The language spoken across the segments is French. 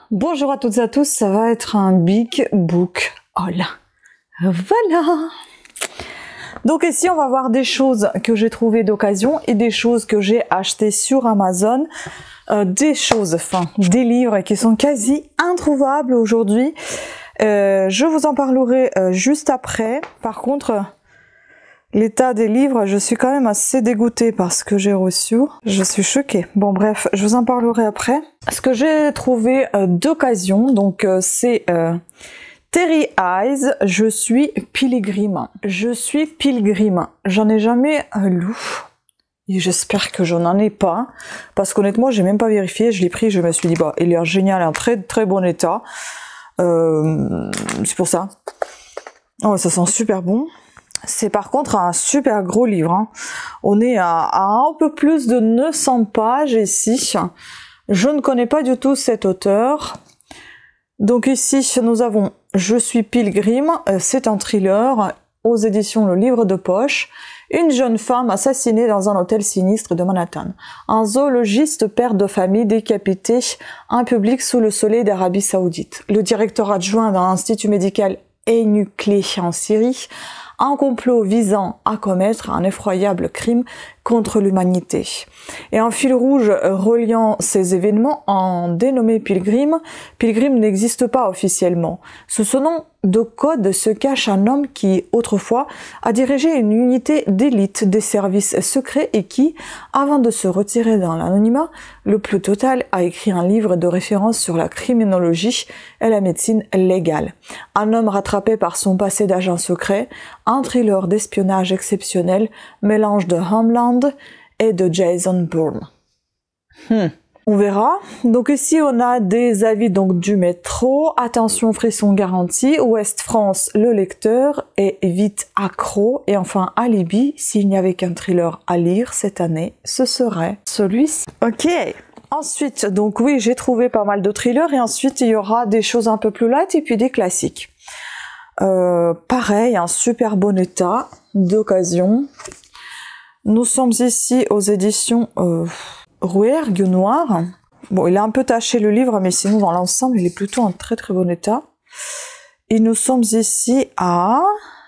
bonjour à toutes et à tous, ça va être un big book haul. Voilà. Donc ici on va voir des choses que j'ai trouvées d'occasion et des choses que j'ai achetées sur Amazon. Des livres qui sont quasi introuvables aujourd'hui. Je vous en parlerai juste après. Par contre, l'état des livres, je suis quand même assez dégoûtée par ce que j'ai reçu. Je suis choquée. Bon bref, je vous en parlerai après. Ce que j'ai trouvé d'occasion, donc c'est Terry Eyes, Je suis pilgrim. Je suis pilgrim. J'en ai jamais lu. Et j'espère que je n'en ai pas. Parce qu'honnêtement, j'ai même pas vérifié. Je l'ai pris, je me suis dit, bah, il est génial, en très très bon état. C'est pour ça. Oh, ça sent super bon. C'est par contre un super gros livre. Hein. On est à un peu plus de 900 pages ici. Je ne connais pas du tout cet auteur. Donc ici, nous avons Je suis pilgrim. C'est un thriller aux éditions Le Livre de Poche. Une jeune femme assassinée dans un hôtel sinistre de Manhattan. Un zoologiste père de famille décapité en public sous le soleil d'Arabie Saoudite. Le directeur adjoint d'un institut médical énucléé en Syrie. Un complot visant à commettre un effroyable crime contre l'humanité. Et un fil rouge reliant ces événements en dénommé Pilgrim. Pilgrim n'existe pas officiellement. Sous ce nom de code se cache un homme qui, autrefois, a dirigé une unité d'élite des services secrets et qui, avant de se retirer dans l'anonymat, le plus total, a écrit un livre de référence sur la criminologie et la médecine légale. Un homme rattrapé par son passé d'agent secret, un thriller d'espionnage exceptionnel, mélange de Homeland et de Jason Bourne. On verra. Donc ici on a des avis donc du métro, attention frisson garanti, Ouest France le lecteur est vite accro et enfin Alibi, s'il n'y avait qu'un thriller à lire cette année, ce serait celui-ci. Ok. Ensuite, donc oui, j'ai trouvé pas mal de thrillers et ensuite il y aura des choses un peu plus light et puis des classiques. Pareil, un super bon état d'occasion. Nous sommes ici aux éditions Rouergue Noir. Bon, il est un peu taché le livre, mais sinon dans l'ensemble, il est plutôt en très très bon état. Et nous sommes ici à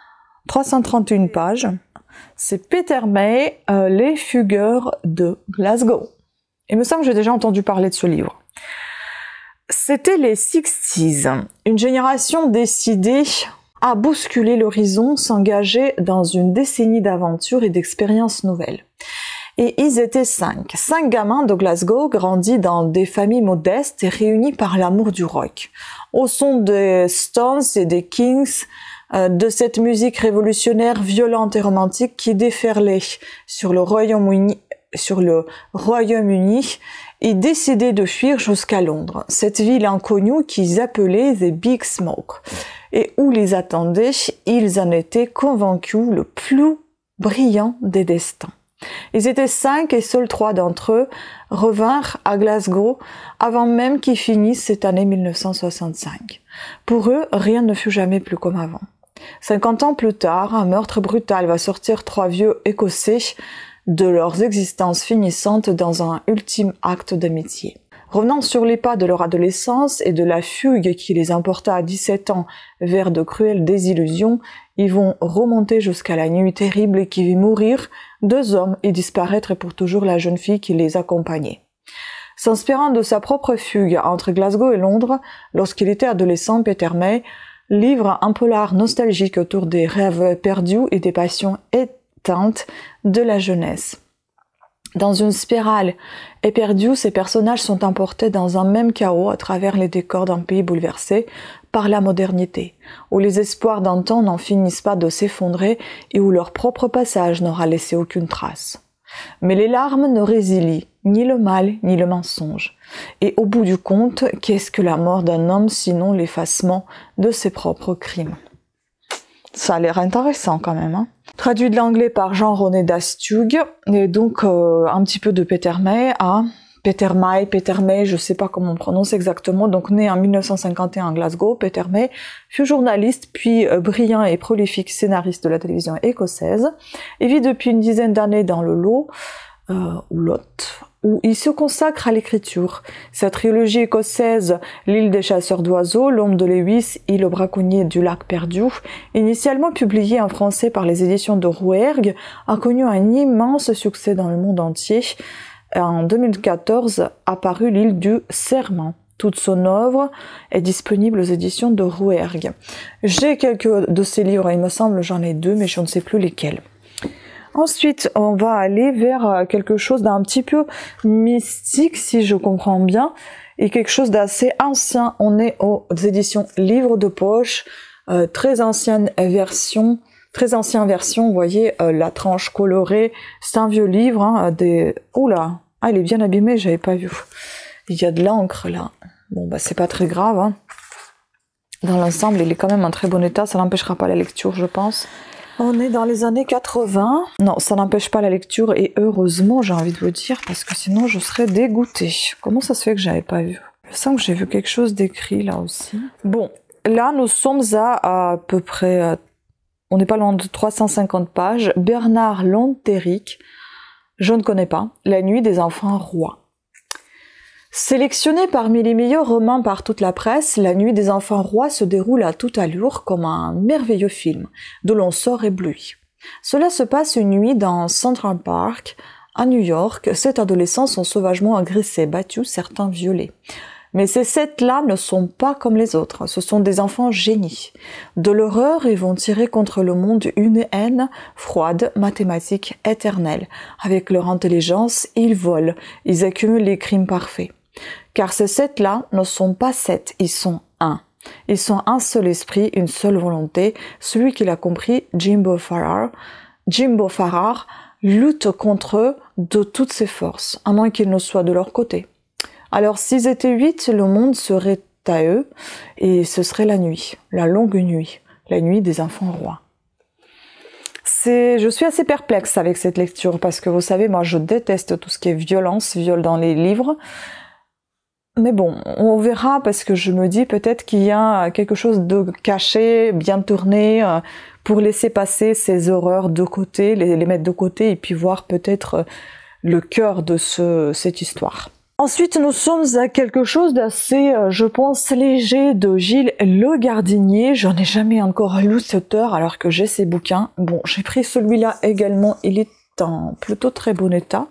331 pages. C'est Peter May, Les Fugueurs de Glasgow. Il me semble que j'ai déjà entendu parler de ce livre. C'était les 60s, une génération décidée à bousculer l'horizon, s'engager dans une décennie d'aventures et d'expériences nouvelles. Et ils étaient 5 gamins de Glasgow, grandis dans des familles modestes et réunis par l'amour du rock. Au son des Stones et des Kings, de cette musique révolutionnaire, violente et romantique qui déferlait sur le Royaume-Uni, ils décidaient de fuir jusqu'à Londres, cette ville inconnue qu'ils appelaient The Big Smoke, et où les attendaient, ils en étaient convaincus, le plus brillant des destins. Ils étaient 5 et seuls 3 d'entre eux revinrent à Glasgow avant même qu'ils finissent cette année 1965. Pour eux, rien ne fut jamais plus comme avant. 50 ans plus tard, un meurtre brutal va sortir 3 vieux Écossais de leurs existences finissantes dans un ultime acte d'amitié. Revenant sur les pas de leur adolescence et de la fugue qui les emporta à 17 ans vers de cruelles désillusions, ils vont remonter jusqu'à la nuit terrible qui vit mourir 2 hommes et disparaître pour toujours la jeune fille qui les accompagnait. S'inspirant de sa propre fugue entre Glasgow et Londres, lorsqu'il était adolescent, Peter May livre un polar nostalgique autour des rêves perdus et des passions éteintes de la jeunesse. Dans une spirale éperdue, ces personnages sont emportés dans un même chaos à travers les décors d'un pays bouleversé par la modernité, où les espoirs d'antan n'en finissent pas de s'effondrer et où leur propre passage n'aura laissé aucune trace. Mais les larmes ne résilient ni le mal ni le mensonge. Et au bout du compte, qu'est-ce que la mort d'un homme sinon l'effacement de ses propres crimes? Ça a l'air intéressant quand même. Hein. Traduit de l'anglais par Jean-René Dastug, et donc un petit peu de Peter May à Peter May, je sais pas comment on prononce exactement, donc né en 1951 à Glasgow, Peter May fut journaliste, puis brillant et prolifique scénariste de la télévision écossaise. Il vit depuis une dizaine d'années dans le Lot, où il se consacre à l'écriture. Sa trilogie écossaise L'île des chasseurs d'oiseaux, L'homme de Lewis et Le braconnier du lac perdu, initialement publié en français par les éditions de Rouergue, a connu un immense succès dans le monde entier. En 2014 a paru L'île du Serment. Toute son œuvre est disponible aux éditions de Rouergue. J'ai quelques de ces livres, il me semble, j'en ai 2, mais je ne sais plus lesquels. Ensuite, on va aller vers quelque chose d'un petit peu mystique, si je comprends bien, et quelque chose d'assez ancien. On est aux éditions Livres de poche, très ancienne version, vous voyez, la tranche colorée. C'est un vieux livre, hein, Oula, il est bien abîmé, j'avais pas vu. Il y a de l'encre là. Bon, bah c'est pas très grave. Hein. Dans l'ensemble, il est quand même en très bon état. Ça n'empêchera pas la lecture, je pense. On est dans les années 80. Non, ça n'empêche pas la lecture. Et heureusement, j'ai envie de vous dire, parce que sinon, je serais dégoûtée. Comment ça se fait que j'avais pas vu? Je sens que j'ai vu quelque chose d'écrit là aussi. Bon, là, nous sommes à peu près... on n'est pas loin de 350 pages. Bernard Lantéric. Je ne connais pas. La nuit des enfants rois. Sélectionné parmi les meilleurs romans par toute la presse, La nuit des enfants rois se déroule à toute allure comme un merveilleux film, dont l'on sort ébloui. Cela se passe une nuit dans Central Park, à New York. 7 adolescents sont sauvagement agressés, battus, certains violés. Mais ces 7-là ne sont pas comme les autres, ce sont des enfants génies. De l'horreur, ils vont tirer contre le monde une haine froide, mathématique, éternelle. Avec leur intelligence, ils volent, ils accumulent les crimes parfaits. Car ces 7-là ne sont pas 7, ils sont un. Ils sont un seul esprit, une seule volonté. Celui qui l'a compris, Jimbo Farrar, lutte contre eux de toutes ses forces, à moins qu'ils ne soient de leur côté. Alors s'ils étaient 8, le monde serait à eux, et ce serait la nuit, la longue nuit, la nuit des enfants rois. Je suis assez perplexe avec cette lecture, parce que vous savez, moi je déteste tout ce qui est violence, viol dans les livres. Mais bon, on verra, parce que je me dis peut-être qu'il y a quelque chose de caché, bien tourné, pour laisser passer ces horreurs de côté, les mettre de côté, et puis voir peut-être le cœur de cette histoire. Ensuite, nous sommes à quelque chose d'assez, je pense, léger de Gilles Le Gardinier. J'en ai jamais encore lu cette heure alors que j'ai ces bouquins. Bon, j'ai pris celui-là également. Il est en plutôt très bon état.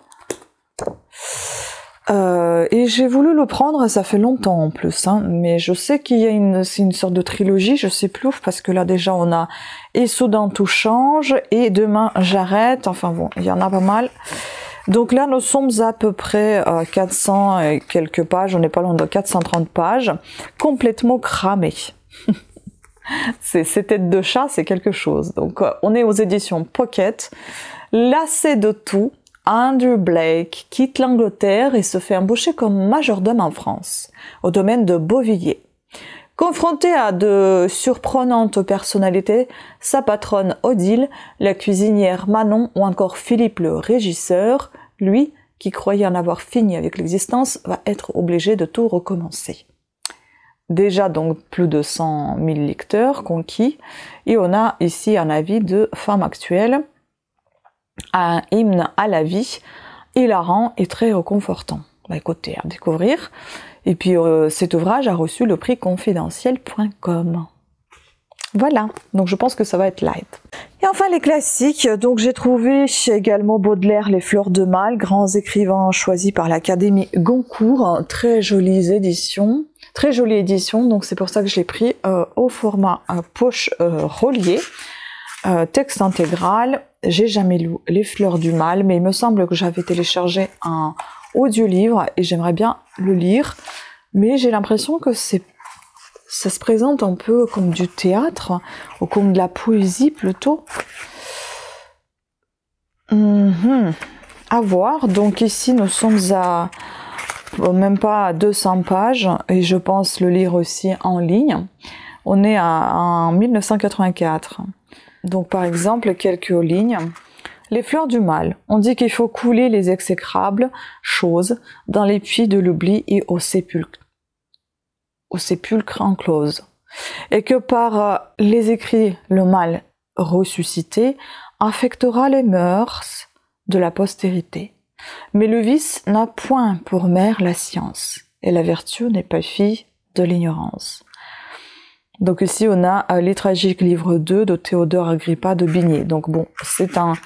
Et j'ai voulu le prendre, ça fait longtemps en plus, hein, mais je sais qu'il y a c'est une sorte de trilogie, je sais plus, parce que là déjà on a Et soudain tout change, et Demain j'arrête, enfin bon, il y en a pas mal. Donc là nous sommes à peu près 400 et quelques pages, on n'est pas loin de 430 pages, complètement cramées. Ces têtes de chat, c'est quelque chose. Donc on est aux éditions Pocket, lassé de tout. Andrew Blake quitte l'Angleterre et se fait embaucher comme majordome en France, au domaine de Beauvilliers. Confronté à de surprenantes personnalités, sa patronne Odile, la cuisinière Manon ou encore Philippe le régisseur, lui, qui croyait en avoir fini avec l'existence, va être obligé de tout recommencer. Déjà donc plus de 100 000 lecteurs conquis, et on a ici un avis de Femme Actuelle, un hymne à la vie, hilarant et très réconfortant. Bah écoutez, à découvrir. Et puis cet ouvrage a reçu le prix confidentiel.com. Voilà, donc je pense que ça va être light. Et enfin les classiques, donc j'ai trouvé également Baudelaire, Les Fleurs de Mal, grands écrivains choisis par l'Académie Goncourt, très jolies éditions. Très jolie édition, donc c'est pour ça que je l'ai pris au format poche relié. Texte intégral, j'ai jamais lu Les Fleurs du Mal, mais il me semble que j'avais téléchargé un audio-livre et j'aimerais bien le lire, mais j'ai l'impression que ça se présente un peu comme du théâtre, ou comme de la poésie plutôt. À voir, donc ici nous sommes à même pas 200 pages, et je pense le lire aussi en ligne. On est en 1984. Donc par exemple, quelques lignes. Les fleurs du mal. On dit qu'il faut couler les exécrables choses dans les puits de l'oubli et au sépulcre enclose. Et que par les écrits, le mal ressuscité affectera les mœurs de la postérité. Mais le vice n'a point pour mère la science, et la vertu n'est pas fille de l'ignorance. Donc ici, on a Les Tragiques, livre 2 de Théodore Agrippa de Bigné. Donc bon, c'est un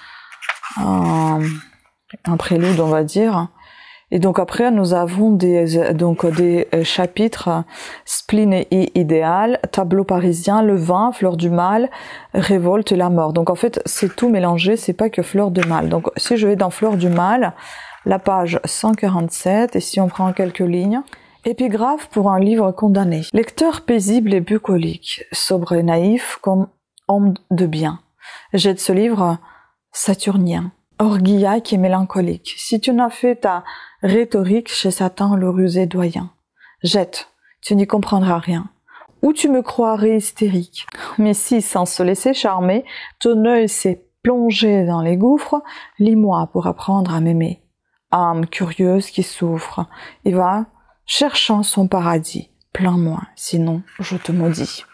prélude, on va dire. Et donc après, nous avons des chapitres Spleen et idéal, Tableau parisien, Le vin, Fleur du mal, Révolte et la mort. Donc en fait, c'est tout mélangé, c'est pas que Fleur du mal. Donc si je vais dans Fleur du mal, la page 147, et si on prend quelques lignes, épigraphe pour un livre condamné. Lecteur paisible et bucolique, sobre et naïf comme homme de bien. Jette ce livre saturnien, orguillac et mélancolique. Si tu n'as fait ta rhétorique chez Satan le rusé doyen, jette, tu n'y comprendras rien. Ou tu me croirais hystérique. Mais si, sans se laisser charmer, ton œil s'est plongé dans les gouffres, lis-moi pour apprendre à m'aimer. Âme curieuse qui souffre, et va cherchant son paradis, plains-moi, sinon je te maudis.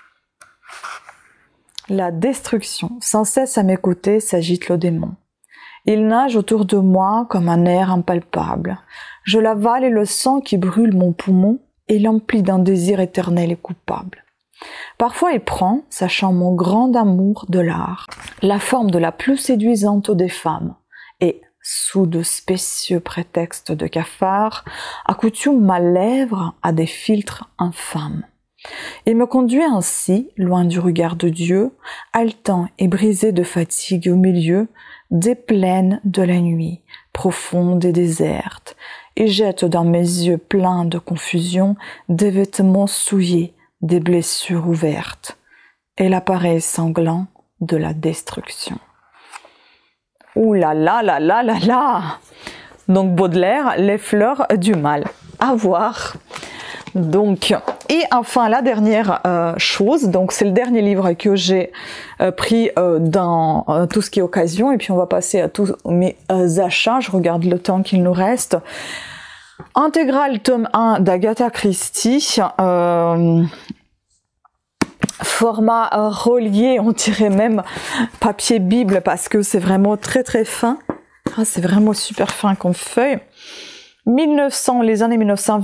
La destruction, sans cesse à mes côtés, s'agite le démon. Il nage autour de moi comme un air impalpable. Je l'avale et le sang qui brûle mon poumon est l'empli d'un désir éternel et coupable. Parfois il prend, sachant mon grand amour de l'art, la forme de la plus séduisante des femmes, et, sous de spécieux prétextes de cafard, accoutume ma lèvre à des philtres infâmes. Il me conduit ainsi, loin du regard de Dieu, haletant et brisé de fatigue au milieu des plaines de la nuit, profonde et déserte, et jette dans mes yeux pleins de confusion des vêtements souillés, des blessures ouvertes, et l'appareil sanglant de la destruction. Ouh là là là là là là! Donc Baudelaire, Les fleurs du mal. À voir. Donc, et enfin la dernière chose, donc c'est le dernier livre que j'ai pris dans tout ce qui est occasion, et puis on va passer à tous mes achats. Je regarde le temps qu'il nous reste. Intégrale tome 1 d'Agatha Christie, format relié, on dirait même papier bible parce que c'est vraiment très très fin. Ah, c'est vraiment super fin comme feuille. 1900, les années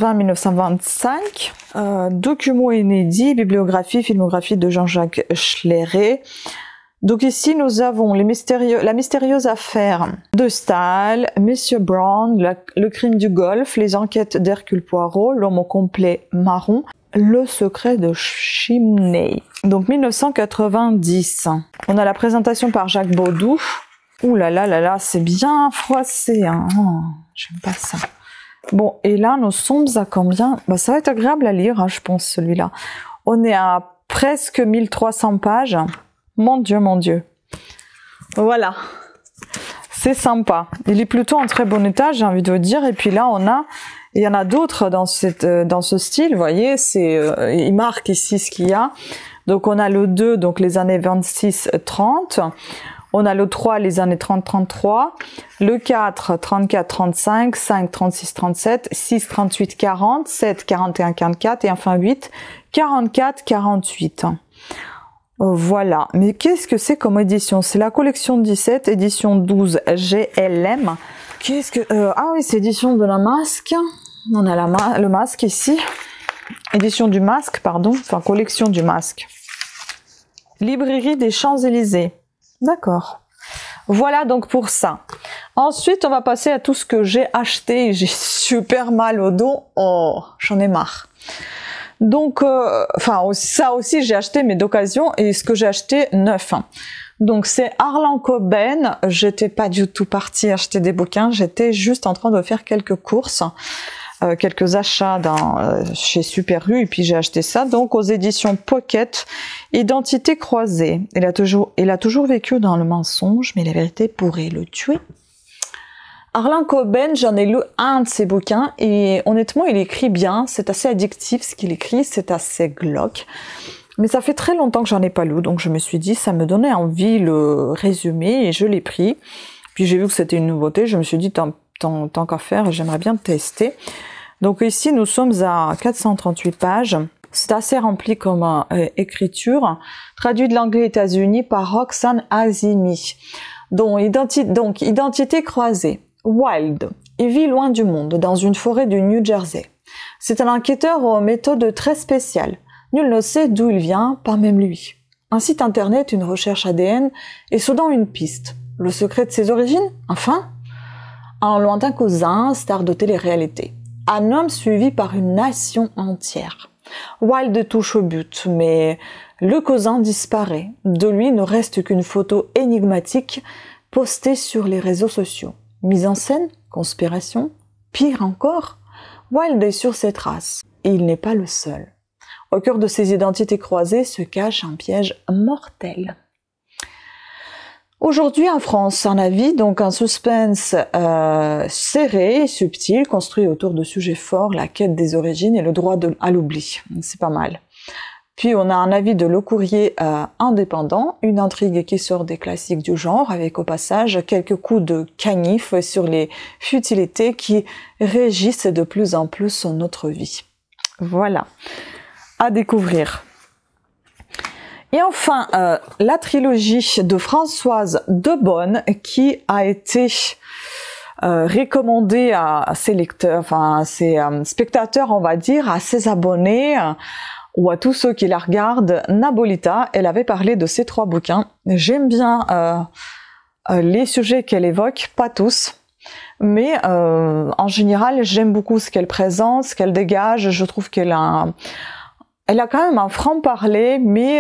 1920-1925, documents inédits, bibliographie, filmographie de Jean-Jacques Schléret. Donc ici, nous avons la mystérieuse affaire de Stahl, Monsieur Brown, le crime du Golfe, les enquêtes d'Hercule Poirot, l'homme au complet marron, le secret de Chimney. Donc 1990. On a la présentation par Jacques Baudou. Ouh là là là là, c'est bien froissé, hein. Oh, j'aime pas ça. Bon, et là, nous sommes à combien? Bah, ça va être agréable à lire, hein, je pense, celui-là. On est à presque 1300 pages. Mon Dieu, mon Dieu. Voilà. C'est sympa. Il est plutôt en très bon état, j'ai envie de vous dire. Et puis là, il y en a d'autres dans ce style, vous voyez, il marque ici ce qu'il y a. Donc, on a le 2, donc les années 26-30. On a le 3, les années 30-33, le 4, 34-35, 5, 36-37, 6, 38-40, 7, 41-44 et enfin 8, 44-48. Voilà. Mais qu'est-ce que c'est comme édition? C'est la collection 17, édition 12 GLM. Qu'est-ce que... ah oui, c'est édition de la Masque. On a le Masque ici. Édition du Masque, pardon. Enfin, collection du Masque. Librairie des Champs-Élysées. D'accord. Voilà donc pour ça. Ensuite, on va passer à tout ce que j'ai acheté. J'ai super mal au dos. Oh, j'en ai marre. Donc, enfin, ça aussi, j'ai acheté, mais d'occasion. Et ce que j'ai acheté, neuf. Donc, c'est Harlan Coben. J'étais pas du tout partie acheter des bouquins. J'étais juste en train de faire quelques courses. Quelques achats chez Super U, et puis j'ai acheté ça, donc aux éditions Pocket, Identité croisée. Il a toujours vécu dans le mensonge, mais la vérité pourrait le tuer. Harlan Coben, j'en ai lu un de ses bouquins, et honnêtement, il écrit bien, c'est assez addictif ce qu'il écrit, c'est assez glauque. Mais ça fait très longtemps que j'en ai pas lu, donc je me suis dit, ça me donnait envie le résumé, et je l'ai pris. Puis j'ai vu que c'était une nouveauté, je me suis dit, tant qu'à faire, j'aimerais bien tester. Donc ici, nous sommes à 438 pages. C'est assez rempli comme écriture. Traduit de l'anglais États-Unis par Roxane Azimi. Donc, identité croisée. Wilde. Il vit loin du monde, dans une forêt du New Jersey. C'est un enquêteur aux méthodes très spéciales. Nul ne sait d'où il vient, pas même lui. Un site internet, une recherche ADN et soudain une piste. Le secret de ses origines? Enfin, un lointain cousin, star de télé-réalité. Un homme suivi par une nation entière. Wilde touche au but, mais le cousin disparaît. De lui ne reste qu'une photo énigmatique postée sur les réseaux sociaux. Mise en scène? Conspiration? Pire encore? Wilde est sur ses traces. Et il n'est pas le seul. Au cœur de ces identités croisées se cache un piège mortel. Aujourd'hui en France, un avis, donc un suspense serré et subtil, construit autour de sujets forts, la quête des origines et le droit à l'oubli. C'est pas mal. Puis on a un avis de Le Courrier indépendant, une intrigue qui sort des classiques du genre, avec au passage quelques coups de canif sur les futilités qui régissent de plus en plus notre vie. Voilà, à découvrir. Et enfin, la trilogie de Françoise de Bonne qui a été recommandée à ses lecteurs, enfin à ses spectateurs, on va dire, à ses abonnés ou à tous ceux qui la regardent. Nabolita, elle avait parlé de ces 3 bouquins. J'aime bien les sujets qu'elle évoque, pas tous. Mais en général, j'aime beaucoup ce qu'elle présente, ce qu'elle dégage. Je trouve qu'elle a quand même un franc-parler, mais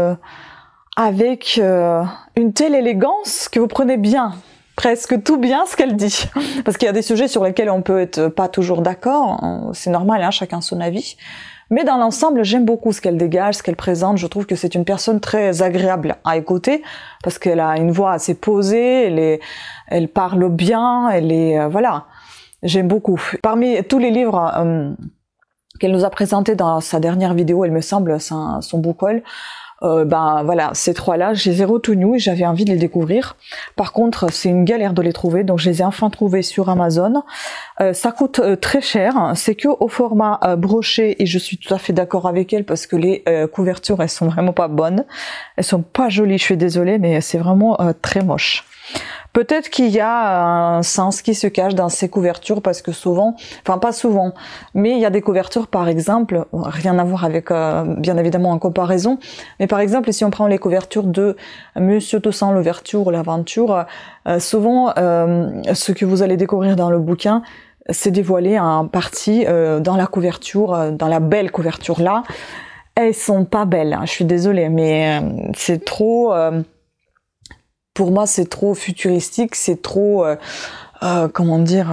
avec une telle élégance que vous prenez bien, presque tout bien ce qu'elle dit. Parce qu'il y a des sujets sur lesquels on peut être pas toujours d'accord, c'est normal, hein, chacun son avis. Mais dans l'ensemble, j'aime beaucoup ce qu'elle dégage, ce qu'elle présente. Je trouve que c'est une personne très agréable à écouter, parce qu'elle a une voix assez posée, elle parle bien, voilà, j'aime beaucoup. Parmi tous les livres qu'elle nous a présenté dans sa dernière vidéo, il me semble, son book haul, voilà, ces 3-là, je les ai retenus et j'avais envie de les découvrir. Par contre, c'est une galère de les trouver, donc je les ai enfin trouvés sur Amazon. Ça coûte très cher, c'est que au format broché, et je suis tout à fait d'accord avec elle parce que les couvertures, elles sont vraiment pas bonnes. Elles sont pas jolies, je suis désolée, mais c'est vraiment très moche. Peut-être qu'il y a un sens qui se cache dans ces couvertures parce que souvent, enfin pas souvent, mais il y a des couvertures par exemple, rien à voir avec bien évidemment en comparaison, mais par exemple si on prend les couvertures de Monsieur Toussaint l'ouverture ou l'aventure, souvent ce que vous allez découvrir dans le bouquin, c'est dévoilé en partie dans la couverture, dans la belle couverture là. Elles sont pas belles, hein, je suis désolée, mais c'est trop... Pour moi, c'est trop futuristique, c'est trop, comment dire,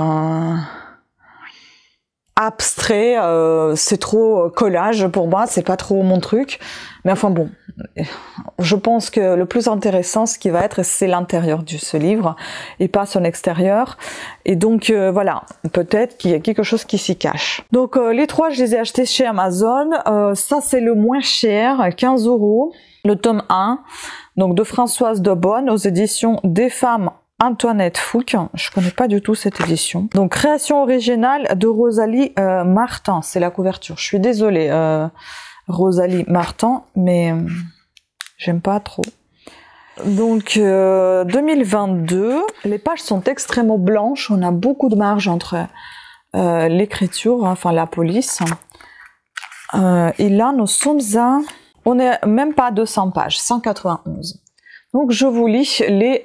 abstrait, c'est trop collage pour moi, c'est pas trop mon truc. Mais enfin bon, je pense que le plus intéressant, ce qui va être, c'est l'intérieur de ce livre et pas son extérieur. Et donc voilà, peut-être qu'il y a quelque chose qui s'y cache. Donc les 3, je les ai achetés chez Amazon. Ça, c'est le moins cher, 15 €. Le tome 1. Donc de Françoise de Bonne aux éditions Des Femmes Antoinette Fouque. Je connais pas du tout cette édition. Donc création originale de Rosalie Martin, c'est la couverture. Je suis désolée Rosalie Martin, mais j'aime pas trop. Donc 2022, les pages sont extrêmement blanches, on a beaucoup de marge entre l'écriture, enfin la police. Et là nous sommes à... On n'est même pas à 200 pages, 191. Donc je vous lis les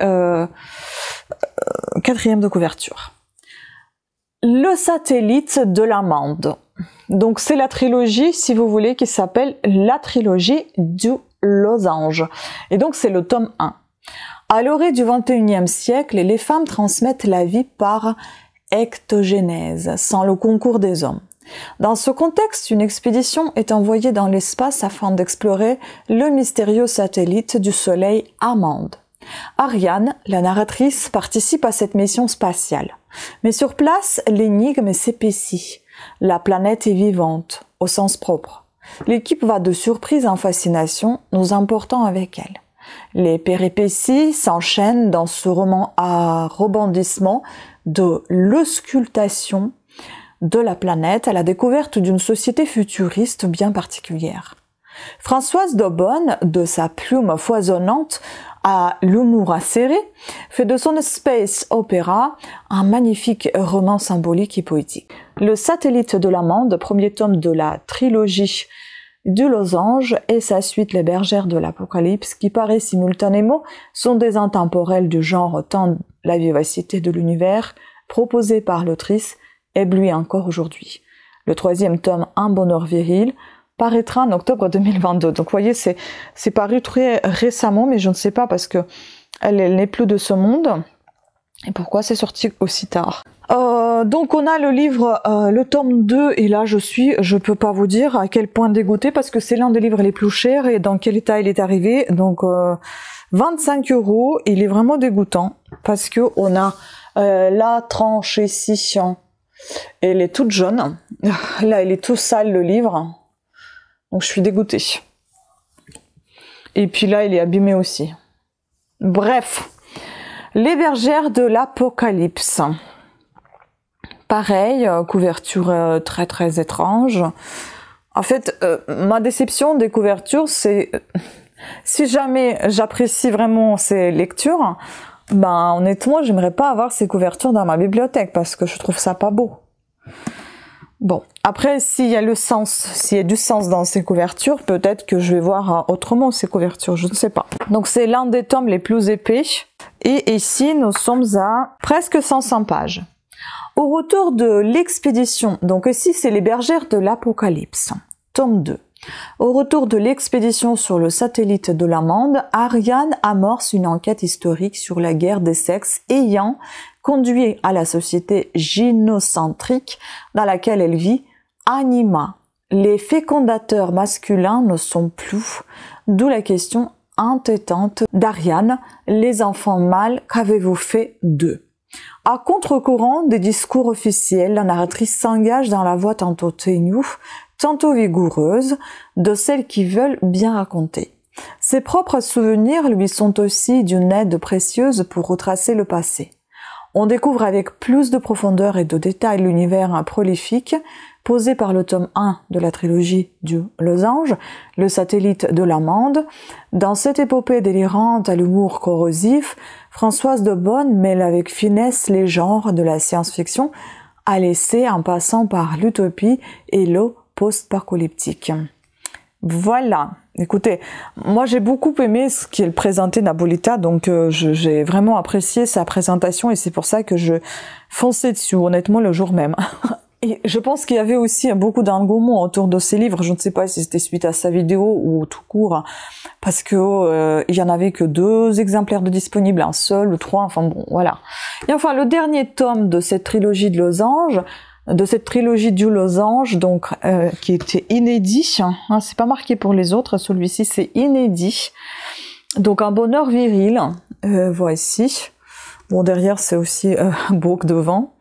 4e de couverture. Le satellite de l'amande. Donc c'est la trilogie, si vous voulez, qui s'appelle la trilogie du losange. Et donc c'est le tome 1. À l'orée du XXIe siècle, les femmes transmettent la vie par ectogénèse, sans le concours des hommes. Dans ce contexte, une expédition est envoyée dans l'espace afin d'explorer le mystérieux satellite du Soleil Amande. Ariane, la narratrice, participe à cette mission spatiale. Mais sur place, l'énigme s'épaissit. La planète est vivante, au sens propre. L'équipe va de surprise en fascination, nous emportant avec elle. Les péripéties s'enchaînent dans ce roman à rebondissement de l'auscultation de la planète à la découverte d'une société futuriste bien particulière. Françoise d'Aubonne, de sa plume foisonnante à l'humour acéré, fait de son space opéra un magnifique roman symbolique et poétique. Le satellite de l'amande, premier tome de la trilogie du losange, et sa suite Les bergères de l'Apocalypse, qui paraît simultanément, sont des intemporels du genre tant la vivacité de l'univers proposé par l'autrice éblouit encore aujourd'hui. Le troisième tome, Un bonheur viril, paraîtra en octobre 2022. Donc, vous voyez, c'est paru très récemment, mais je ne sais pas parce que elle n'est plus de ce monde. Et pourquoi c'est sorti aussi tard. Donc, on a le livre, le tome 2, et là, je peux pas vous dire à quel point dégoûté parce que c'est l'un des livres les plus chers et dans quel état il est arrivé. Donc, 25 €, il est vraiment dégoûtant parce que on a la tranche ici, elle est toute jaune. Là, il est tout sale, le livre. Donc, je suis dégoûtée. Et puis là, il est abîmé aussi. Bref. Les bergères de l'Apocalypse. Pareil, couverture très très étrange. En fait, ma déception des couvertures, c'est... si jamais j'apprécie vraiment ces lectures, ben honnêtement, j'aimerais pas avoir ces couvertures dans ma bibliothèque parce que je trouve ça pas beau. Bon, après, s'il y a du sens dans ces couvertures, peut-être que je vais voir autrement ces couvertures, je ne sais pas. Donc, c'est l'un des tomes les plus épais. Et ici, nous sommes à presque 105 pages. Au retour de l'expédition, donc ici, c'est Les bergères de l'Apocalypse, tome 2. Au retour de l'expédition sur le satellite de l'amande, Ariane amorce une enquête historique sur la guerre des sexes ayant conduit à la société gynocentrique dans laquelle elle vit, Anima. Les fécondateurs masculins ne sont plus, d'où la question entêtante d'Ariane, les enfants mâles, qu'avez-vous fait d'eux? À contre-courant des discours officiels, la narratrice s'engage dans la voie tantôt ténue, tantôt vigoureuse, de celles qui veulent bien raconter. Ses propres souvenirs lui sont aussi d'une aide précieuse pour retracer le passé. On découvre avec plus de profondeur et de détails l'univers prolifique posé par le tome 1 de la trilogie du losange, le satellite de l'amande. Dans cette épopée délirante à l'humour corrosif, Françoise d'Aubonne mêle avec finesse les genres de la science-fiction à l'essai en passant par l'utopie et le post-apocalyptique. Voilà. Écoutez, moi j'ai beaucoup aimé ce qu'il présentait Napolita, donc j'ai vraiment apprécié sa présentation et c'est pour ça que je fonçais dessus, honnêtement, le jour même. Et je pense qu'il y avait aussi beaucoup d'engouement autour de ces livres, je ne sais pas si c'était suite à sa vidéo ou tout court, parce que il y en avait que 2 exemplaires de disponibles, un seul ou 3, enfin bon, voilà. Et enfin, le dernier tome de cette trilogie de losange, du losange, donc qui était inédit, hein, c'est pas marqué pour les autres, celui-ci c'est inédit, donc Un bonheur viril, voici, bon derrière c'est aussi beau que devant,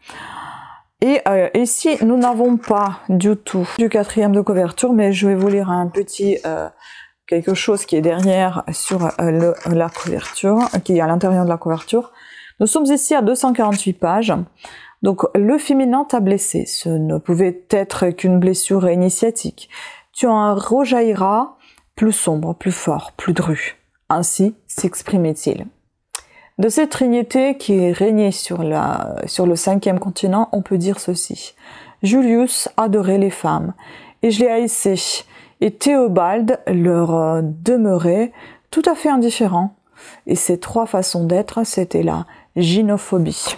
et ici nous n'avons pas du tout du 4e de couverture, mais je vais vous lire un petit quelque chose qui est derrière sur la couverture, qui est à l'intérieur de la couverture. Nous sommes ici à 248 pages. Donc, le féminin t'a blessé. Ce ne pouvait être qu'une blessure initiatique. Tu en rejailliras plus sombre, plus fort, plus dru. Ainsi s'exprimait-il. De cette trinité qui régnait sur le 5e continent, on peut dire ceci. Julius adorait les femmes, et je les haïssais, et Théobald leur demeurait tout à fait indifférent. Et ces 3 façons d'être, c'était la gynophobie.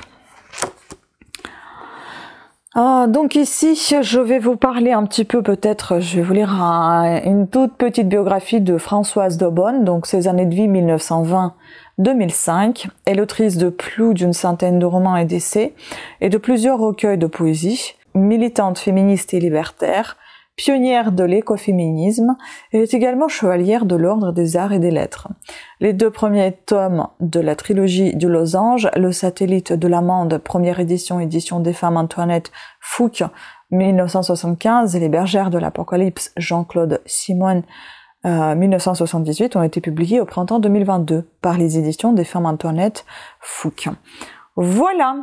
Donc ici, je vais vous parler un petit peu, peut-être, je vais vous lire une toute petite biographie de Françoise d'Aubonne, donc ses années de vie 1920-2005, elle est autrice de plus d'une centaine de romans et d'essais, et de plusieurs recueils de poésie, militante féministe et libertaire, pionnière de l'écoféminisme, elle est également chevalière de l'Ordre des Arts et des Lettres. Les 2 premiers tomes de la trilogie du losange, Le satellite de l'amande, première édition des femmes Antoinette Fouque, 1975, et Les bergères de l'Apocalypse, Jean-Claude Simon, 1978, ont été publiés au printemps 2022 par les éditions des femmes Antoinette Fouque. Voilà.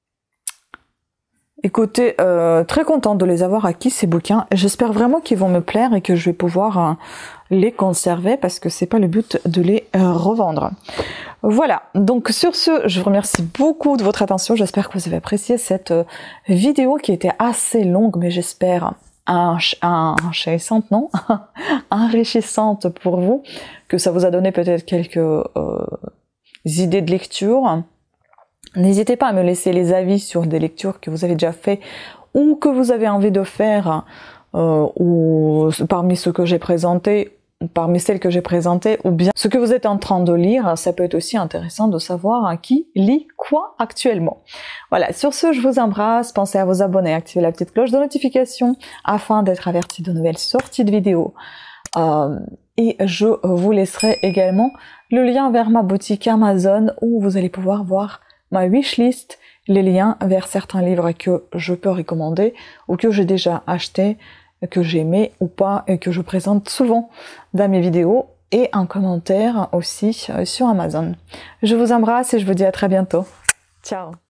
Écoutez, très contente de les avoir acquis, ces bouquins. J'espère vraiment qu'ils vont me plaire et que je vais pouvoir les conserver parce que c'est pas le but de les revendre. Voilà, donc sur ce, je vous remercie beaucoup de votre attention. J'espère que vous avez apprécié cette vidéo qui était assez longue, mais j'espère enrichissante, non enrichissante pour vous, que ça vous a donné peut-être quelques idées de lecture. N'hésitez pas à me laisser les avis sur des lectures que vous avez déjà fait ou que vous avez envie de faire, ou parmi ceux que j'ai présentés, parmi celles que j'ai présentées, ou bien ce que vous êtes en train de lire. Ça peut être aussi intéressant de savoir qui lit quoi actuellement. Voilà, sur ce, je vous embrasse, pensez à vous abonner, activer la petite cloche de notification afin d'être averti de nouvelles sorties de vidéos. Et je vous laisserai également le lien vers ma boutique Amazon où vous allez pouvoir voir ma wishlist, les liens vers certains livres que je peux recommander ou que j'ai déjà acheté, que j'aimais ou pas et que je présente souvent dans mes vidéos et en commentaire aussi sur Amazon. Je vous embrasse et je vous dis à très bientôt. Ciao!